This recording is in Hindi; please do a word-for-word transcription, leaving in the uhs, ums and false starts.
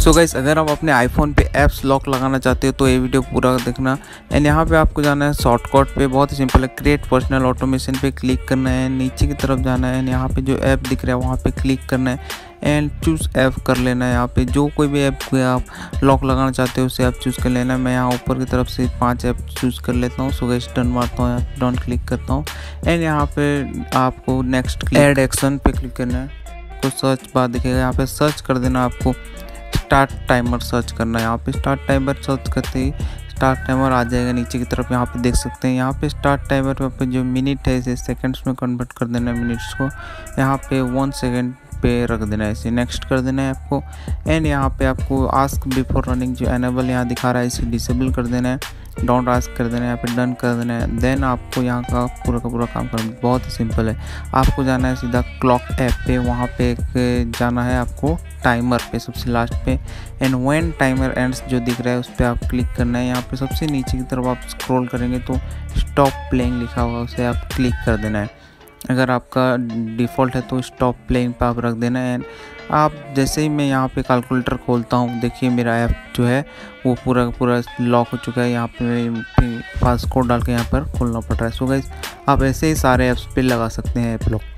सो गाइस, अगर आप अपने आईफोन पे ऐप्स लॉक लगाना चाहते हो तो ये वीडियो पूरा देखना। एंड यहाँ पे आपको जाना है शॉर्टकट पे, बहुत ही सिंपल है, क्रिएट पर्सनल ऑटोमेशन पे क्लिक करना है, नीचे की तरफ जाना है, यहाँ पे जो ऐप दिख रहा है वहाँ पे क्लिक करना है एंड चूज़ ऐप कर लेना है। यहाँ पे जो कोई भी ऐप को आप लॉक लगाना चाहते हो उसे आप चूज़ कर लेना है। मैं यहाँ ऊपर की तरफ से पांच ऐप चूज़ कर लेता हूँ। सो गाइस डन मारता हूँ, यहाँ डन क्लिक करता हूँ एंड यहाँ पे आपको नेक्स्ट ऐड एक्शन पे क्लिक करना है। तो सर्च बार दिखेगा, यहाँ पे सर्च कर देना, आपको स्टार्ट टाइमर सर्च करना है। यहाँ पे स्टार्ट टाइमर सर्च करते ही स्टार्ट टाइमर आ जाएगा नीचे की तरफ। यहाँ पे देख सकते हैं, यहाँ पे स्टार्ट टाइमर पे जो मिनट है इसे सेकंड्स में कन्वर्ट कर देना है, मिनट्स को यहाँ पे वन सेकेंड पे रख देना है, इसे नेक्स्ट कर देना है आपको। एंड यहाँ पे आपको आस्क बिफोर रनिंग जो एनेबल यहाँ दिखा रहा है इसे डिसेबल कर देना है, डोंट आस्क कर देना है, यहाँ पे डन कर देना है। देन आपको यहाँ का पूरा का पूरा काम करना बहुत ही सिंपल है। आपको जाना है सीधा क्लॉक ऐप पे, वहाँ पे एक जाना है आपको टाइमर पे सबसे लास्ट पे एंड व्हेन टाइमर एंड्स जो दिख रहा है उस पर आप क्लिक करना है। यहाँ पे सबसे नीचे की तरफ आप स्क्रॉल करेंगे तो स्टॉप प्लेइंग लिखा हुआ उसे आप क्लिक कर देना है। अगर आपका डिफ़ॉल्ट है तो स्टॉप प्लेइंग पे आप रख देना है। आप जैसे ही मैं यहाँ पे कैलकुलेटर खोलता हूँ, देखिए मेरा ऐप जो है वो पूरा पूरा लॉक हो चुका है। यहाँ पे पासकोड डाल के यहाँ पर खोलना पड़ रहा है। सो गाइस आप ऐसे ही सारे ऐप्स पे लगा सकते हैं ऐप लॉक।